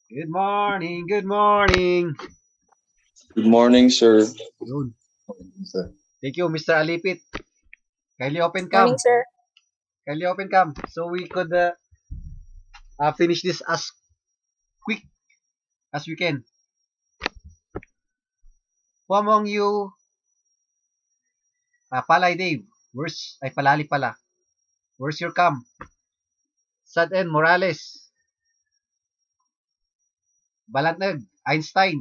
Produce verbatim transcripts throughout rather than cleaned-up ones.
Good morning, good morning. Good morning, sir. Yun. Sir. Thank you, Mister Alipit. Kindly open Morning, cam. sir. Kindly open cam. So we could uh, uh, finish this as quick as we can. Who among you, uh, Palay Dave, where's, ay Palali pala, where's your cam? Sad N. Morales, Balantag, Einstein,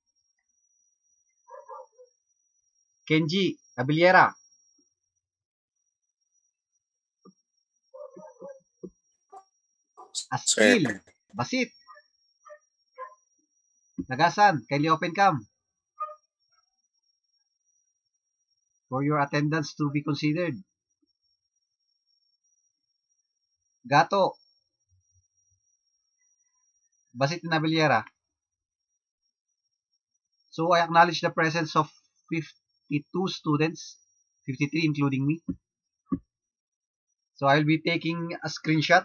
Kenji, Abiliera, Sir. Askil, Basit, Nagasan, kindly open cam for your attendance to be considered. Gato, Basit and Abiliera. So I acknowledge the presence of fifty-two students, fifty-three including me. So I'll be taking a screenshot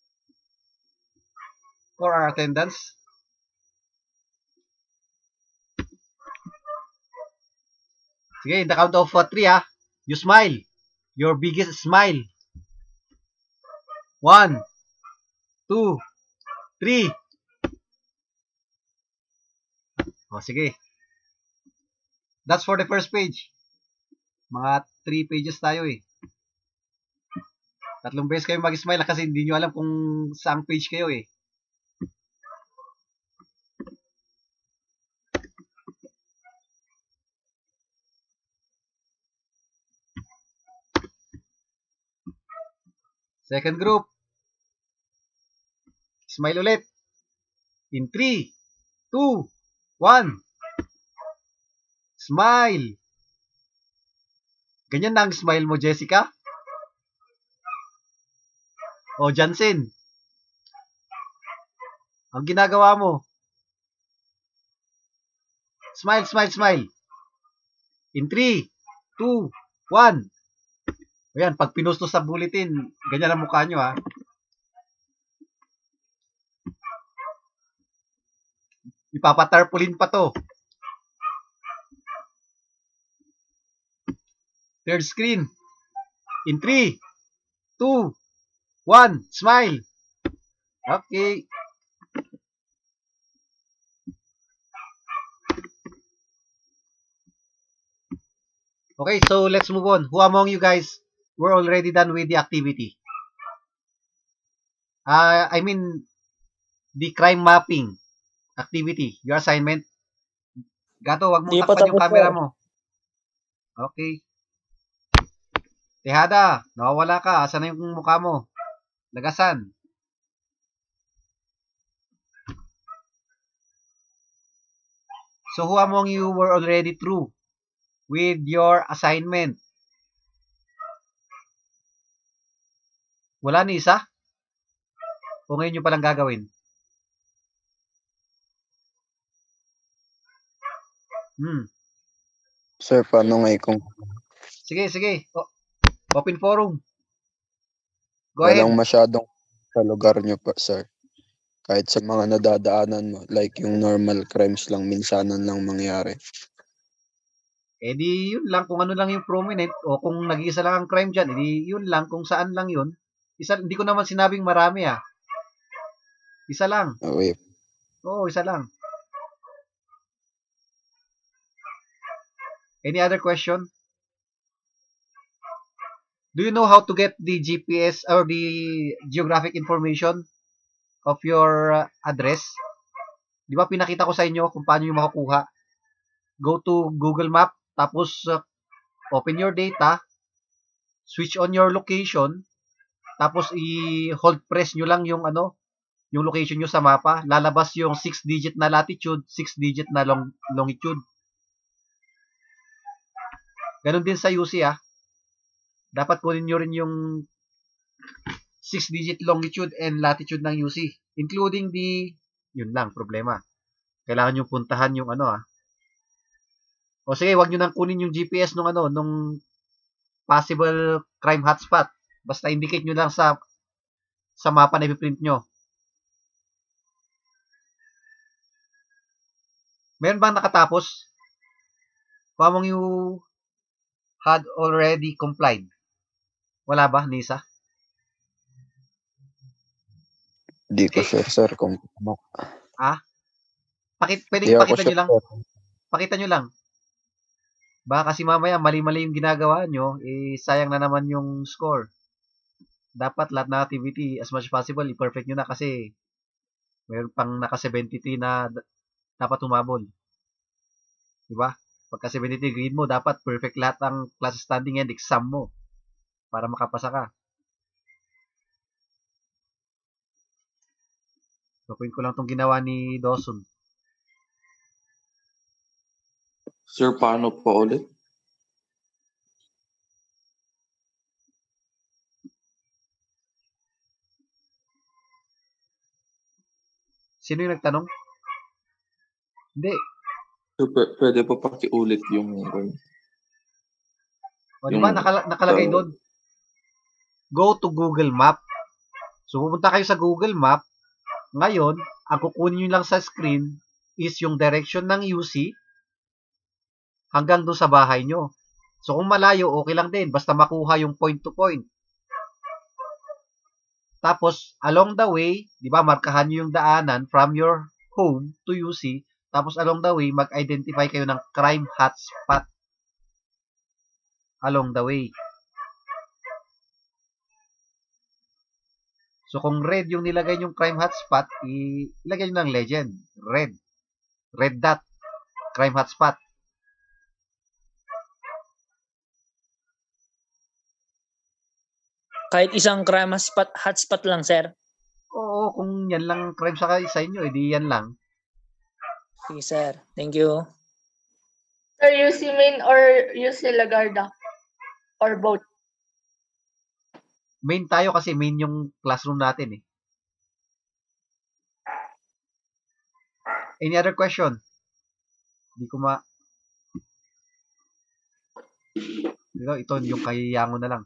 for our attendance. Sige, in the count of uh, three ah, you smile. Your biggest smile. One, two, three. O, sige. That's for the first page. Mga three pages tayo eh. Tatlong beses kayo mag-smile kasi hindi nyo alam kung saang page kayo eh. Second group. Smile ulit. In three, two, one. Smile. Ganyan na ang smile mo, Jessica? O, Jansen. Ang ginagawa mo. Smile, smile, smile. In three, two, one. Ayan, pag pinusto sa bulletin, ganyan ang mukha nyo ha. Ipapatarpulin pa to. Third screen. In three, two, one. Smile. Okay. Okay, so let's move on. Who among you guys were already done with the activity? Uh, I mean, the crime mapping activity, your assignment. Gato, wag mong Di pa takpan yung tapos, camera sir. mo. Okay. Tejada, nawawala ka. Asan na yung mukha mo? Lagasan. So who among you were already through with your assignment? Wala ni isa? O ngayon nyo palang gagawin? Hmm. Sir, paano nga kung Sige, sige. O, open forum. Go walang ahead. masyadong sa lugar nyo pa, sir? Kahit sa mga nadadaanan mo, like yung normal crimes lang, minsanan lang mangyari. Eh di yun lang, kung ano lang yung prominent o kung nag-iisa lang ang crime dyan, edi yun lang, kung saan lang yun. Isa, hindi ko naman sinabing marami ah. Isa lang. Okay. Oo, isa lang. Any other question? Do you know how to get the G P S or the geographic information of your uh, address? Di ba pinakita ko sa inyo kung paano yung makukuha? Go to Google Map, tapos uh, open your data, switch on your location, tapos i-hold press nyo lang yung ano, yung location nyo sa mapa. Lalabas yung six digit na latitude, six digit na long, longitude. Ganon din sa U C ah. Dapat kunin nyo rin yung six digit longitude and latitude ng U C. Including the, yun lang, problema. Kailangan nyo puntahan yung ano ah. O sige, wag nyo nang kunin yung G P S nung ano, nung possible crime hotspot. Basta indicate nyo lang sa sa mapa na ipiprint nyo. Meron bang nakatapos? Kung among you had already complied. Wala ba, Nisa? Di ko Eh, sure, sir, kung ano. ah? Pakit, Di pwedeng ako pakita nyo sure, lang. sir. Pakita nyo lang. Baka kasi mamaya mali-mali yung ginagawa nyo, eh sayang na naman yung score. Dapat lahat na activity, as much as possible, i-perfect nyo na kasi mayroon pang naka seventy-three na d- dapat humabol. Diba? Pagka seventy-three grade mo, dapat perfect lahat ang class standing and exam mo para makapasa ka. Gagawin ko lang itong ginawa ni Dawson. Sir, paano pa ulit? Sino yung nagtanong? Hindi. Sir, p- pwede pa pakiulit yung... O, di ba? Yung- Nakala- nakalagay uh, doon. Go to Google Map. So, pupunta kayo sa Google Map. Ngayon, ang kukunin nyo lang sa screen is yung direction ng U C hanggang doon sa bahay nyo. So, kung malayo, okay lang din. Basta makuha yung point to point. Tapos, along the way, di ba, markahan nyo yung daanan from your home to U C. Tapos, along the way, mag-identify kayo ng crime hotspot along the way. So, kung red yung nilagay yung crime hotspot, ilagay nyo ng legend. Red. Red dot. Crime hotspot. Kahit isang crime hotspot, hotspot lang, sir. Oo, kung yan lang crime sa, sa inyo, edi yan lang. Sige, sir. Thank you. Sir, U C main or U C Lagarda? Or both? Main tayo kasi main yung classroom natin eh. Any other question? Hindi ko ma... Ito, ito yung kay Yango na lang.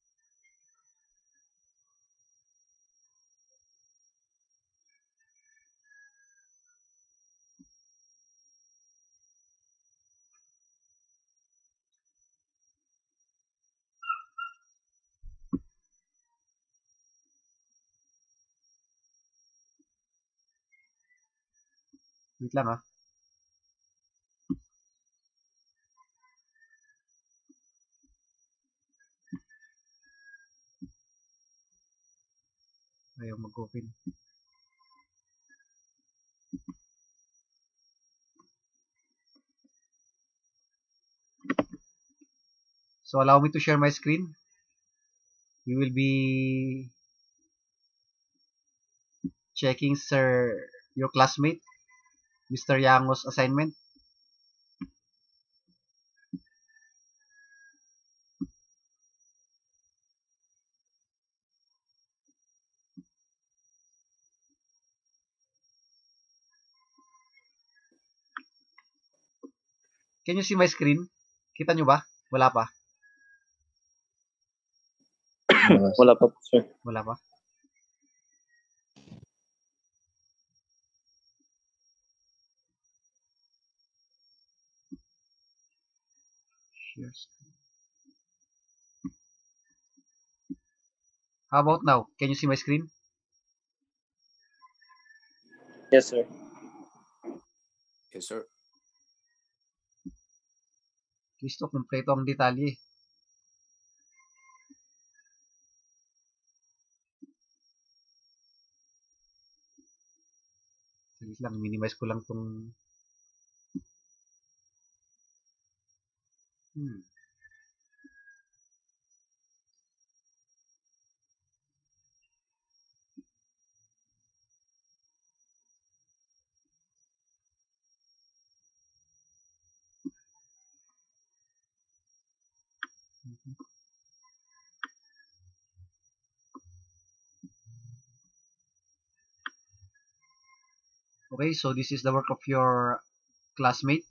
Wait lang ah. Ayaw mag-open. So, allow me to share my screen. We will be checking, sir, your classmate, Mister Yango's assignment. Can you see my screen? Kita nyo ba? Wala pa? Wala pa po, sir. Wala pa? Share screen. How about now? Can you see my screen? Yes, sir. Yes, sir. Listo, kompleto ang detalye. Saglit lang, minimize ko lang tong... Hmm. Okay, so this is the work of your classmate.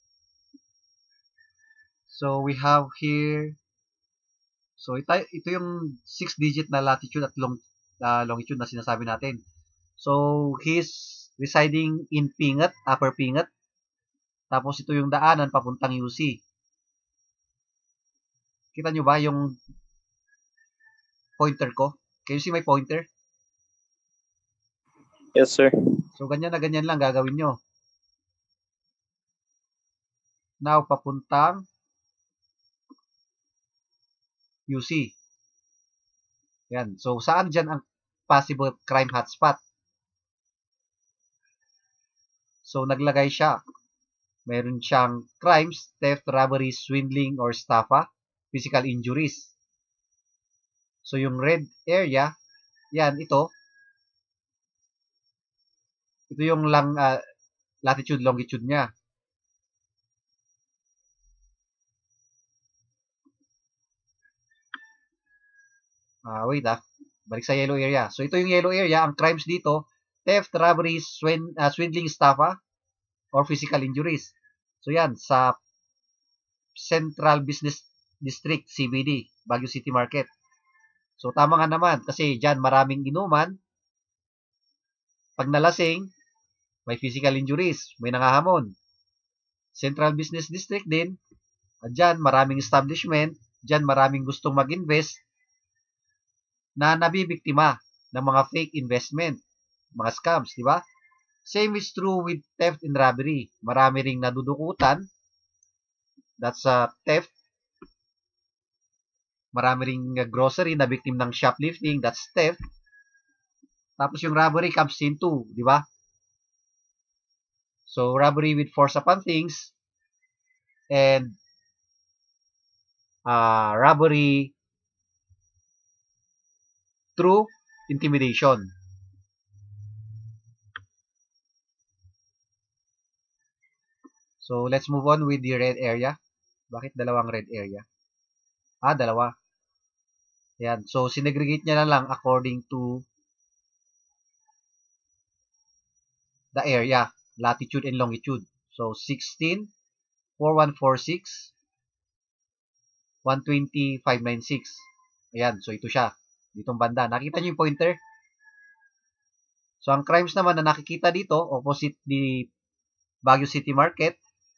So we have here, so ito, ito yung six digit na latitude at long, uh, longitude na sinasabi natin. So he's residing in Pingat, Upper Pingat. Tapos ito yung daanan papuntang U C. Kita nyo ba yung pointer ko? Can you see my pointer? Yes, sir. So, ganyan na ganyan lang gagawin nyo. Now, papuntang U C. Yan. So, saan dyan ang possible crime hotspot? So, naglagay siya. Meron siyang crimes, theft, robbery, swindling, or estafa, physical injuries. So, yung red area, yan, ito. Ito yung lang uh, latitude, longitude niya. Ah, wait ah. Balik sa yellow area. So, ito yung yellow area. Ang crimes dito, theft, robbery, swin, uh, swindling, estafa, or physical injuries. So, yan. Sa Central Business District, C B D, Baguio City Market. So, tama nga naman. Kasi dyan, maraming inuman. Pag nalasing, may physical injuries. May nangahamon. Central Business District din. At dyan, maraming establishment. Dyan, maraming gustong mag-invest na nabibiktima ng mga fake investment, mga scams, di ba? Same is true with theft and robbery. Marami ring nadudukutan. That's a uh, theft. Marami ring uh, grocery na victim ng shoplifting. That's theft. Tapos yung robbery comes in too, di ba? So, robbery with force upon things and uh, robbery through intimidation. So, let's move on with the red area. Bakit dalawang red area? Ah, dalawa. Ayan. So, sinegregate niya na lang according to the area, latitude and longitude. So, sixteen, four one four six, one twenty, five ninety-six. Ayan. So, ito siya. Ditong banda. Nakita niyo yung pointer? So, ang crimes naman na nakikita dito, opposite the Baguio City Market,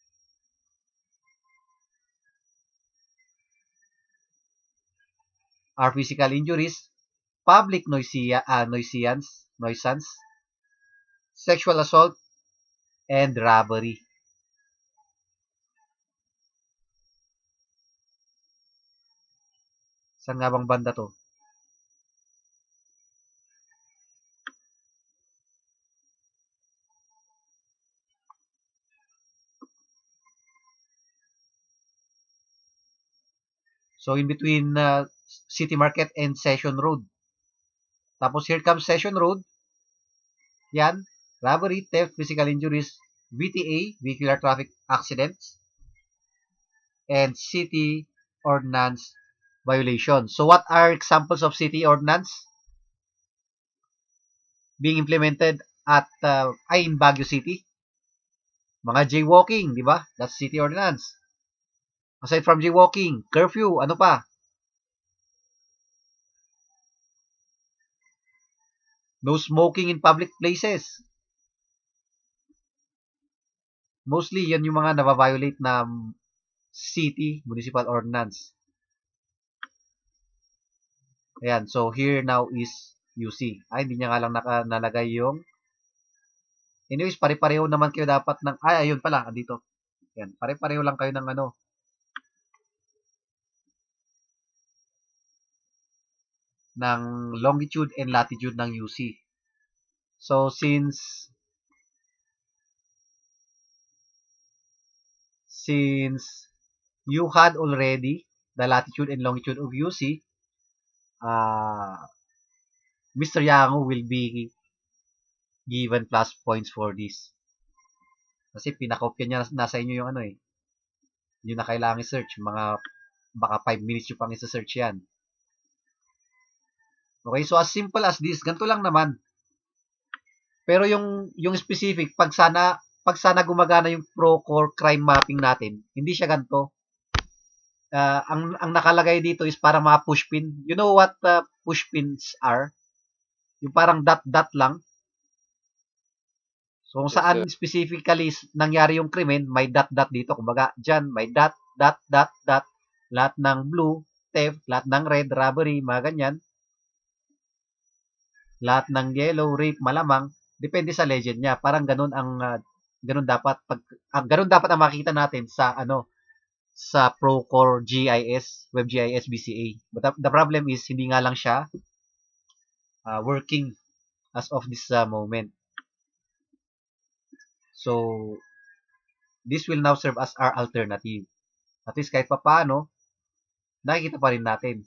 are physical injuries, public noisia, uh, nuisance, nuisance, sexual assault, and robbery. Saan nga bang banda to? So, in between uh, City Market and Session Road. Tapos, here comes Session Road. Yan. Robbery, theft, physical injuries, V T A, Vehicular Traffic Accidents, and City Ordinance Violation. So, what are examples of City Ordinance being implemented at uh, ay in Baguio City? Mga jaywalking, di ba? That's City Ordinance. Aside from jaywalking, curfew, ano pa? No smoking in public places. Mostly, yan yung mga nababiolate na city, municipal ordinance. Ayan, so here now is U C. Ay, hindi niya nga lang naka, nalagay yung... Anyways, pare-pareho naman kayo dapat ng... Ay, ayun pala, dito. Ayan, pare-pareho lang kayo ng ano, ng longitude and latitude ng U C. So, since since you had already the latitude and longitude of U C, uh, Mister Yango will be given plus points for this. Kasi pinakopya niya nasa inyo yung ano eh. Yung na kailangan i-search. Mga baka five minutes yung pang i-search yan. Okay, so as simple as this, ganito lang naman. Pero yung yung specific, pag sana pag sana gumagana yung pro-core crime mapping natin, hindi siya ganito. Uh, ang ang nakalagay dito is para mga pushpin. You know what uh, pushpins are? Yung parang dot dot lang. So, kung Yes, saan sir. specifically s- nangyari yung krimen, may dot-dot dito. Kumbaga, dyan, may dot, dot, dot, dot. Lahat ng blue, theft. Lahat ng red, robbery, mga ganyan. Lahat ng yellow, rape, malamang. Depende sa legend niya. Parang ganun ang, ah, ganun dapat, pag, ah, ganun dapat ang makikita natin sa, ano, sa Procore G I S, WebGIS B C A. But the, the problem is, hindi nga lang siya ah, working as of this ah, moment. So, this will now serve as our alternative. At least kahit pa paano, nakikita pa rin natin.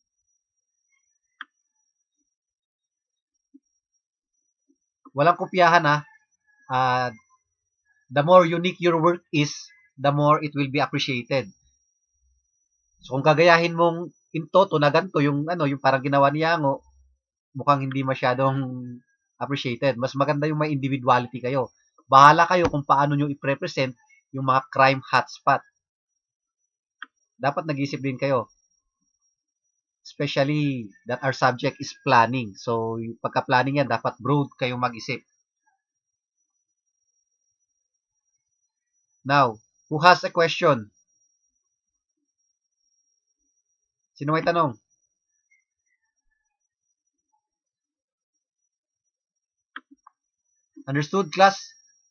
Walang kopyahan ha. Uh, the more unique your work is, the more it will be appreciated. So kung gagayahin mong in toto na ganito, yung, ano, yung parang ginawa ni Yango, mukhang hindi masyadong appreciated. Mas maganda yung may individuality kayo. Bahala kayo kung paano nyo i-represent yung mga crime hotspot. Dapat nag-isip din kayo. Especially that our subject is planning. So, yung pagka-planning yan, dapat broad kayong mag-isip. Now, who has a question? Sino may tanong? Understood, class?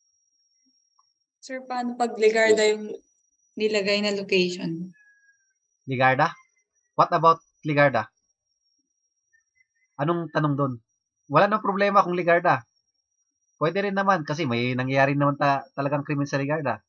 Sir, paano pag Ligarda yung nilagay na location? Ligarda? What about Ligarda? Anong tanong doon? Wala nang problema kung Ligarda. Pwede rin naman kasi may nangyayari naman ta talagang krimen sa Ligarda.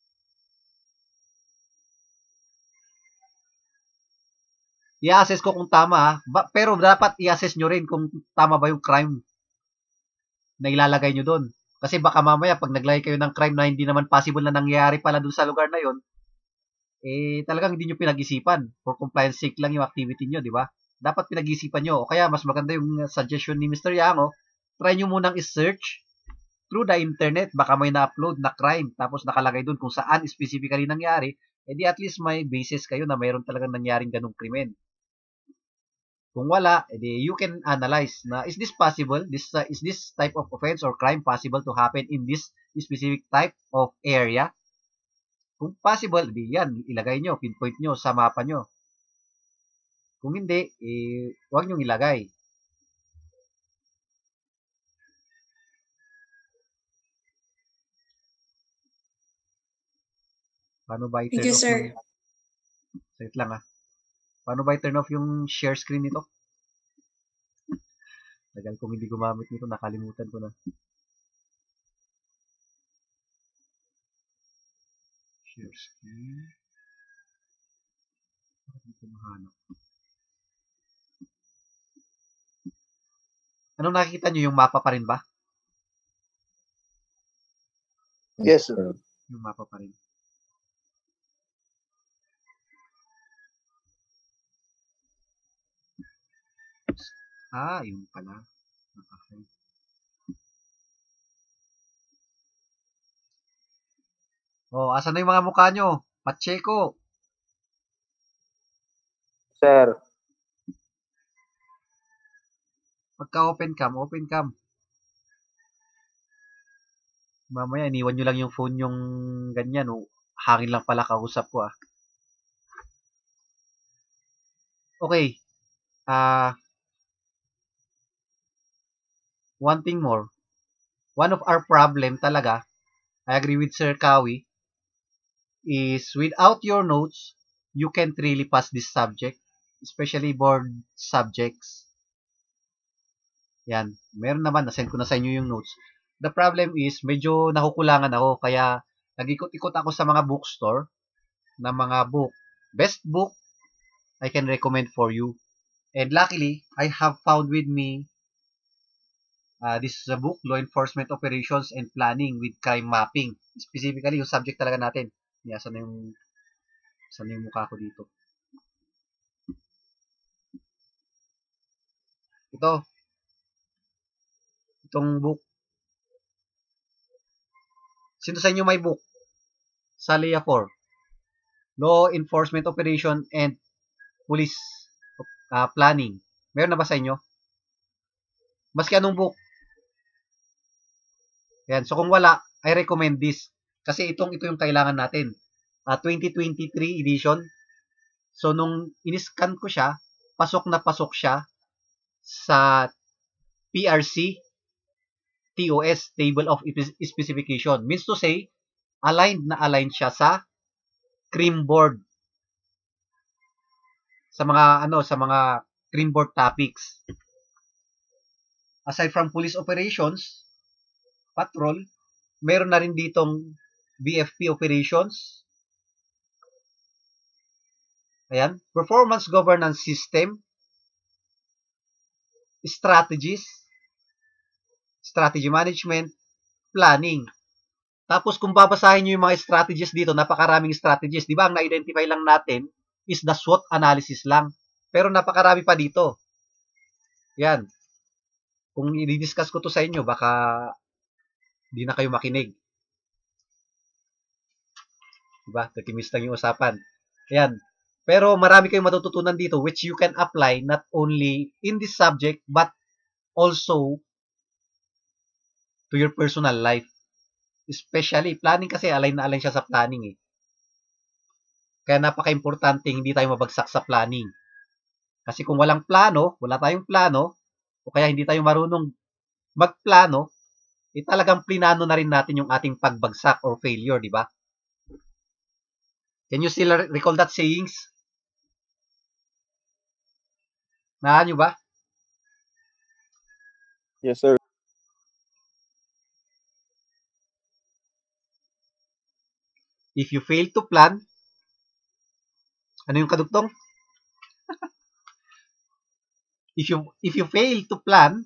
I-assess ko kung tama ha. Ba, pero dapat i-assess nyo rin kung tama ba yung crime na ilalagay nyo doon. Kasi baka mamaya pag naglagay kayo ng crime na hindi naman possible na nangyayari pala doon sa lugar na yon, eh talagang hindi nyo pinag-isipan. For compliance sake lang yung activity nyo, di ba? Dapat pinag-isipan nyo. O kaya mas maganda yung suggestion ni Mister Yango, try nyo munang i-search through the internet. Baka may na-upload na crime tapos nakalagay doon kung saan specifically nangyari. Eh di at least may basis kayo na mayroon talagang nangyaring ganung krimen. Kung wala, edi you can analyze na is this possible? This uh, is this type of offense or crime possible to happen in this specific type of area? Kung possible, edi yan, ilagay nyo, pinpoint nyo sa mapa nyo. Kung hindi, eh, huwag nyo ilagay. Paano ba i-turn Thank you, off sir. yung... Wait lang ah. Paano ba i-turn off yung share screen nito? Tagal kong hindi gumamit nito, nakalimutan ko na. Share screen. Hindi ko mahanap. Anong nakikita nyo? Yung mapa pa rin ba? Yes, sir. Yung mapa pa rin. Ah, yun pala. Okay. Oh, asan na yung mga mukha nyo? Pacheco. Sir, Pagka open cam, open cam. Mamaya, iniwan nyo lang yung phone yung ganyan. Oh. Hangin lang pala kausap ko ah. Okay. Ah, uh, one thing more. One of our problem talaga, I agree with Sir Kawi, is without your notes, you can't really pass this subject, especially board subjects. Yan. Meron naman, nasend ko na sa inyo yung notes. The problem is, medyo nakukulangan ako, kaya nag-ikot-ikot ako sa mga bookstore na mga book. Best book I can recommend for you. And luckily, I have found with me uh, this is a book, Law Enforcement Operations and Planning with Crime Mapping. Specifically, yung subject talaga natin. Yeah, saan yung, saan yung mukha ko dito? Ito. Itong book. Sino sa inyo may book? Salia four. Law Enforcement Operation and Police uh, Planning. Meron na ba sa inyo? Maski anong book. Yan. So, kung wala, I recommend this. Kasi itong, ito yung kailangan natin. Uh, twenty twenty-three edition. So, nung iniscan ko siya, pasok na pasok siya sa P R C T O S, Table of Specification. Means to say, aligned na aligned siya sa cream board. Sa mga, ano, sa mga cream board topics. Aside from police operations, patrol, meron na rin ditong B F P operations. Ayan. Performance governance system. Strategies. Strategy management. Planning. Tapos kung babasahin nyo yung mga strategies dito, napakaraming strategies. Di ba ang na-identify lang natin is the SWOT analysis lang. Pero napakarami pa dito. Yan. Kung i-discuss ko to sa inyo, baka hindi na kayo makinig. Diba? Katimis lang yung usapan. Yan. Pero marami kayong matututunan dito which you can apply not only in this subject but also to your personal life. Especially, planning kasi align na align siya sa planning eh. Kaya napaka-importante hindi tayo mabagsak sa planning. Kasi kung walang plano, wala tayong plano, o kaya hindi tayo marunong magplano, eh talagang plinano na rin natin yung ating pagbagsak or failure, di ba? Can you still recall that sayings? Naan nyo ba? Yes, sir. If you fail to plan, ano yung kadugtong? if you if you fail to plan,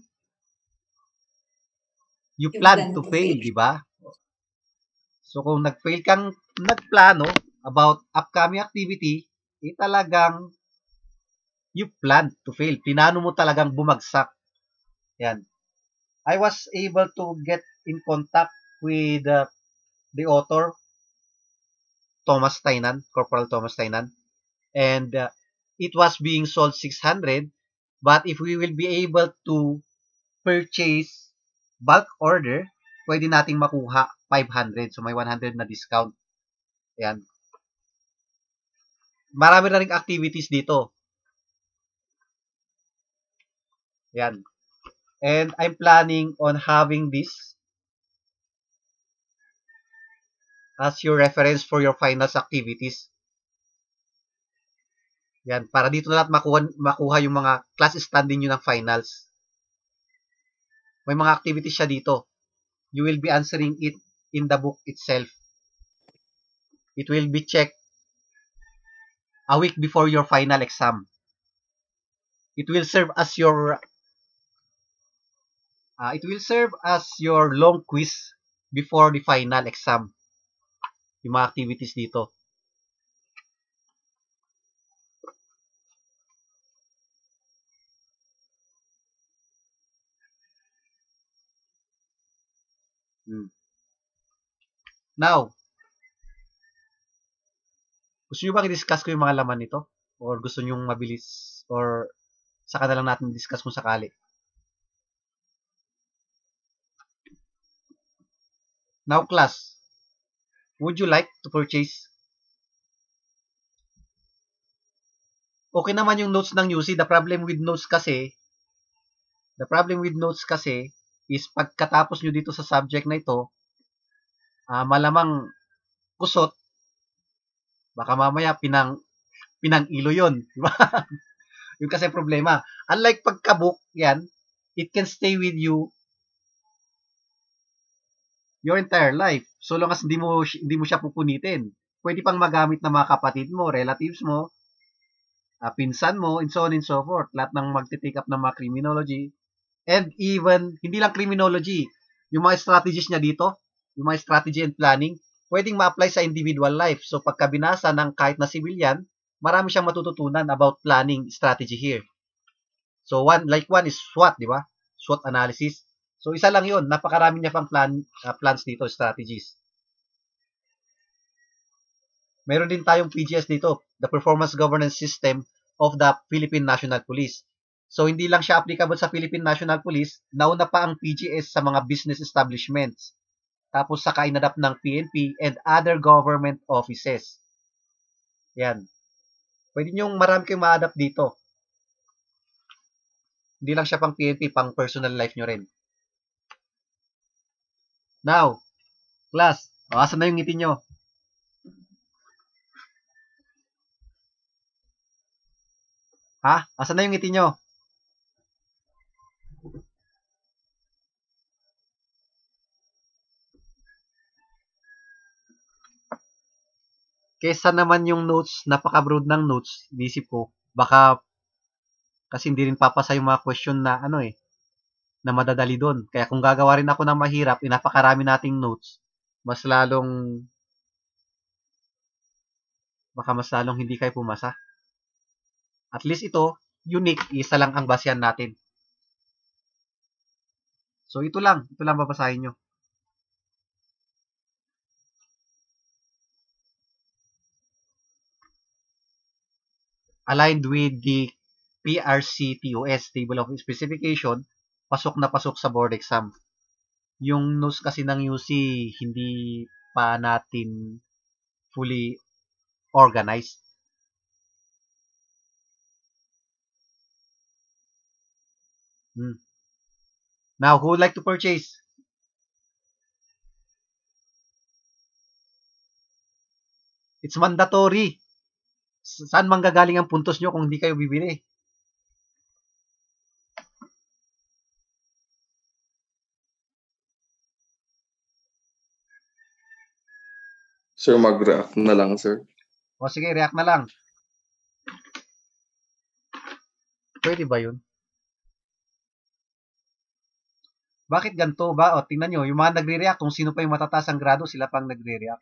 you You plan plan to to fail, fail. di ba? So kung nag-fail kang nagplano about upcoming activity, eh talagang you plan to fail. Pinano mo talagang bumagsak. Yan. I was able to get in contact with uh, the author, Thomas Tainan, Corporal Thomas Tainan. And uh, it was being sold six hundred. But if we will be able to purchase bulk order, pwede nating makuha five hundred. So may one hundred na discount. Yan. Marami na ring activities dito. Yan. And I'm planning on having this as your reference for your finals activities. Yan. Para dito na lahat makuha, makuha yung mga class standing nyo ng finals. May mga activities siya dito. You will be answering it in the book itself. It will be checked a week before your final exam. It will serve as your uh, it will serve as your long quiz before the final exam. Yung mga activities dito. Hmm. Now, gusto nyo bang i-discuss ko yung mga laman nito? Or gusto nyo mabilis? Or saka na lang natin discuss kung sakali? Now, class, would you like to purchase? Okay naman yung notes ng U C. The problem with notes kasi, the problem with notes kasi, is pagkatapos nyo dito sa subject na ito, uh, malamang kusot, baka mamaya pinang, pinang ilo yun. Diba? Yung kasi problema. Unlike pagka-book, yan, it can stay with you your entire life. So long as hindi mo, hindi mo siya pupunitin. Pwede pang magamit ng mga kapatid mo, relatives mo, uh, pinsan mo, and so on and so forth. Lahat ng magti-take up ng mga criminology. And even, hindi lang criminology, yung mga strategies niya dito, yung mga strategy and planning, pwedeng ma-apply sa individual life. So pagka binasa ng kahit na civilian, marami siyang matututunan about planning strategy here. So one, like one is SWOT, di ba? SWOT analysis. So isa lang yun, napakarami niya pang plan, uh, plans dito, strategies. Meron din tayong P G S dito, the Performance Governance System of the Philippine National Police. So hindi lang siya applicable sa Philippine National Police, nauna pa ang P G S sa mga business establishments. Tapos saka inadapt ng P N P and other government offices. Yan. Pwede nyo marami kayong ma-adapt dito. Hindi lang siya pang P N P, pang personal life nyo rin. Now, class, o, asan na yung ngiti nyo? Ha? Asan na yung ngiti nyo? Kesa naman yung notes, napaka-broad ng notes, isip ko, baka kasi hindi rin papasa yung mga question na ano eh, na madadali doon. Kaya kung gagawa rin ako ng mahirap, inapakarami nating notes, mas lalong baka mas lalong hindi kayo pumasa. At least ito, unique, isa lang ang basehan natin. So ito lang, ito lang babasahin nyo. Aligned with the P R C T O S, Table of Specification, pasok na pasok sa board exam. Yung notes kasi ng U C, hindi pa natin fully organized. Hmm. Now, who would like to purchase? It's mandatory. Saan manggagaling ang puntos nyo kung hindi kayo bibili? Sir, mag-react na lang, sir. O sige, react na lang. Pwede ba yun? Bakit ganito ba? O, tingnan nyo, yung mga nagre-react, kung sino pa yung matataas ang grado, sila pang nagre-react.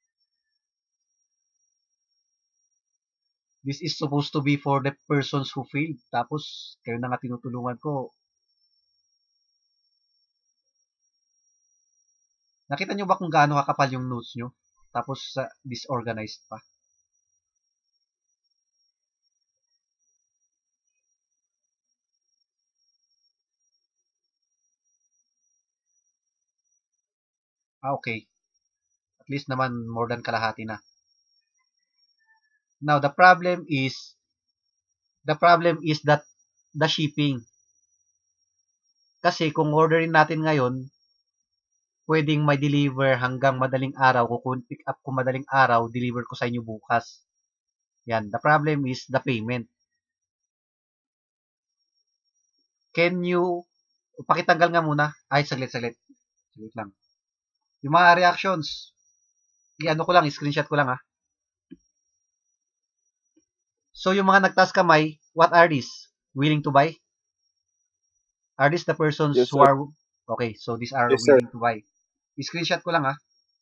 This is supposed to be for the persons who failed. Tapos, kayo na nga tinutulungan ko. Nakita nyo ba kung gaano kakapal yung notes nyo? Tapos, uh, disorganized pa. Ah, okay. At least naman, more than kalahati na. Now, the problem is, the problem is that the shipping. Kasi kung orderin natin ngayon, pwedeng may deliver hanggang madaling araw. Kung pick up ko madaling araw, deliver ko sa inyo bukas. Yan. The problem is the payment. Can you, pakitanggal nga muna. Ay, saglit, saglit. Saglit lang. Yung mga reactions, i-ano ko lang, screenshot ko lang ha. So, yung mga nagtaas kamay, what are these? Willing to buy? Are these the persons Yes, who sir. are... Okay, so these are Yes, sir. willing to buy. I-screenshot ko lang ha.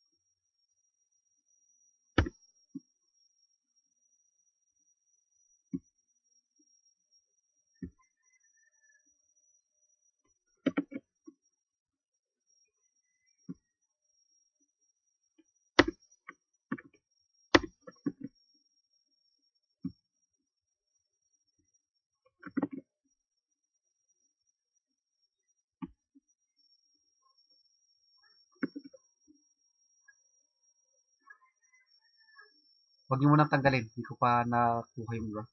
Huwag niyo munang tanggalin. Hindi ko pa nakuha yung iba.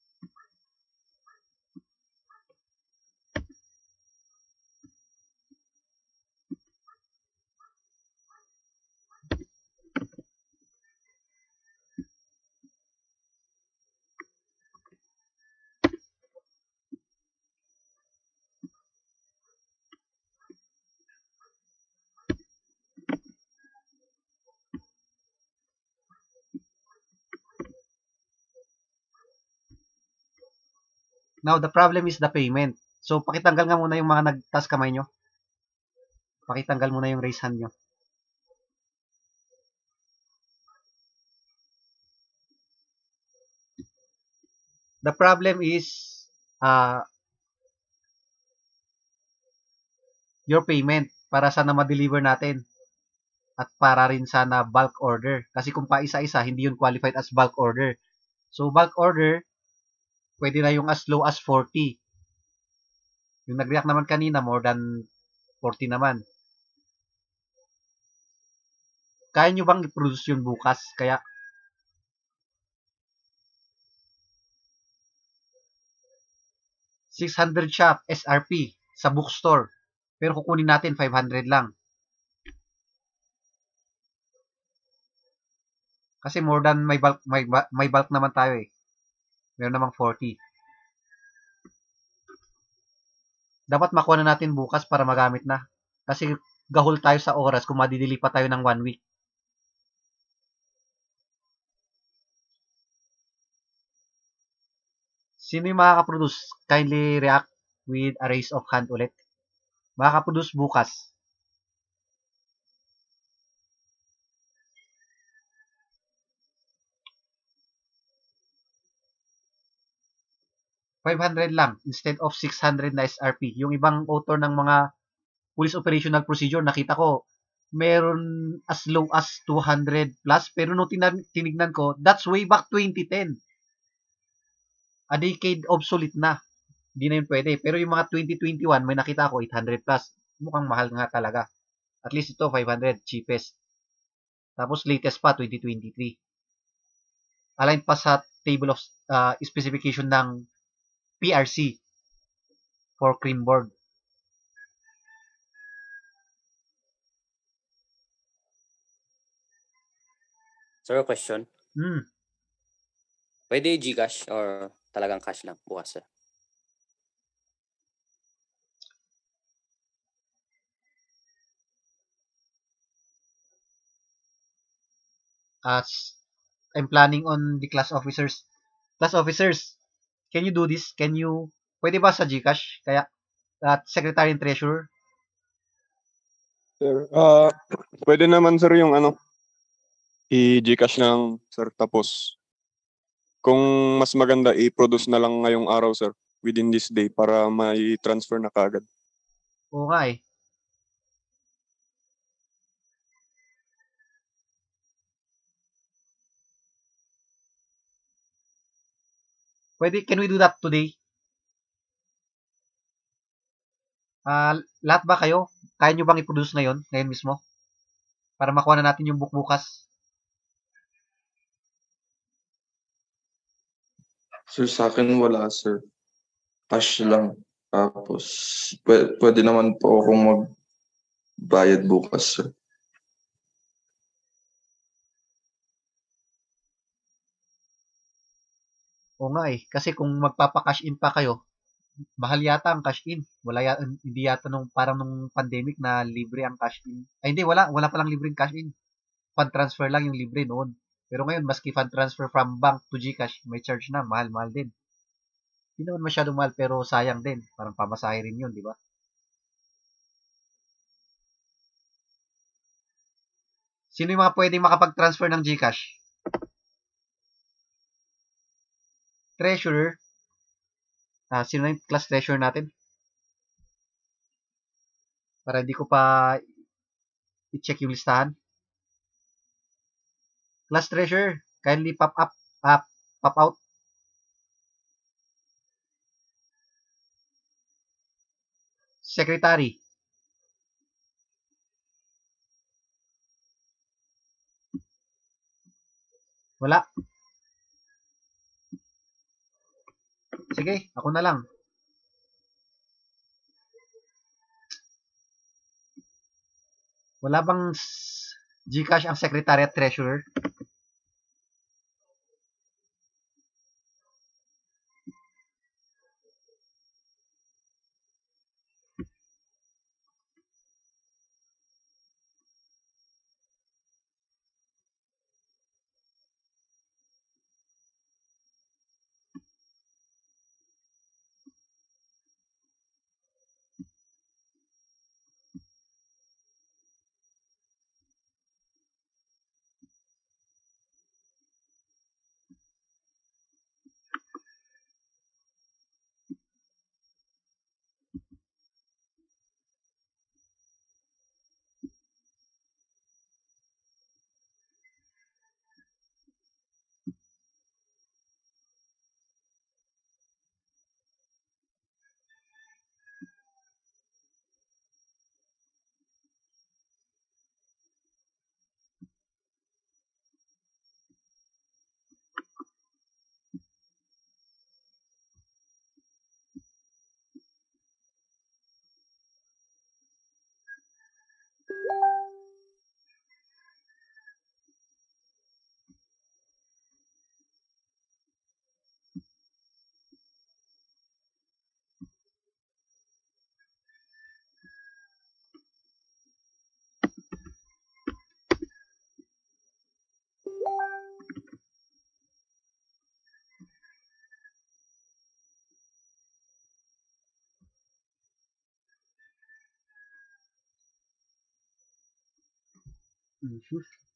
Now, the problem is the payment. So, pakitanggal nga muna yung mga nagtaas kamay nyo. Pakitanggal muna yung raise hand nyo. The problem is uh, your payment para sana ma-deliver natin. At para rin sana bulk order. Kasi kung pa isa-isa, hindi yun qualified as bulk order. So, bulk order, pwede na yung as low as forty. Yung nag-react naman kanina, more than forty naman. kaya nyo bang i-produce yun bukas? Kaya, six hundred siya S R P sa bookstore. Pero kukunin natin five hundred lang. Kasi more than may bulk, may, may bulk naman tayo eh. Meron namang forty. Dapat makuha na natin bukas para magamit na. Kasi gahol tayo sa oras kung madidili pa tayo ng one week. Sino yung makakaproduce? Kindly react with a raise of hand ulit. Makakaproduce bukas. five hundred lang instead of six hundred na S R P. Yung ibang author ng mga police operational procedure, nakita ko, meron as low as two hundred plus. Pero nung tinignan ko, that's way back twenty ten. A decade obsolete na. Hindi na yun pwede. Pero yung mga twenty twenty-one, may nakita ko eight hundred plus. Mukhang mahal nga talaga. At least ito, five hundred, cheapest. Tapos latest pa, twenty twenty-three. Aligned pa sa table of uh, specification ng P R C for cream board. Sir, question. Hmm. Pwede Gcash or talagang cash lang bukas, sir? As I'm planning on the class officers. Class officers, can you do this? Can you, pwede ba sa Gcash? Kaya, at Secretary and Treasurer, Sir, ah pwede naman sir yung ano, i-Gcash ng sir tapos kung mas maganda i-produce na lang ngayong araw sir within this day para may transfer na kaagad. oo nga eh. Pwede, can we do that today? Ah, lahat ba kayo? Kaya nyo bang i-produce ngayon? Ngayon mismo? Para makuha na natin yung book bukas? Sir, sa akin wala, sir. Cash lang. Tapos, pwede, pwede naman po akong magbayad bukas, sir. Oo nga eh. Kasi kung magpapa-cash in pa kayo, mahal yata ang cash in. Wala yata, hindi yata nung parang nung pandemic na libre ang cash in. Ay hindi, wala. Wala palang libreng cash in. Fund transfer lang yung libre noon. Pero ngayon, maski fund transfer from bank to Gcash, may charge na. Mahal-mahal din. Hindi naman masyadong mahal pero sayang din. Parang pamasahe rin yun, di ba? Sino yung mga pwedeng makapag-transfer ng Gcash? Treasurer. Ah, sino na yung class treasurer natin? Para hindi ko pa i-check yung listahan. Class treasurer, kindly pop up, uh, pop out. Secretary. Wala. Sige, ako na lang. Wala bang Gcash ang Secretary at Treasurer? Mhm.